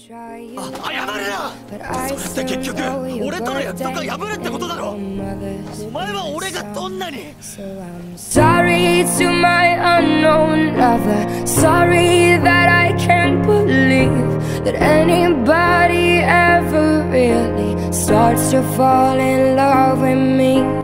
謝れな。それって結局俺との約束が破るってことだろ。お前は俺がどんなに。 Sorry to my unknown lover. Sorry that I can't believe that anybody ever really starts to fall in love with me.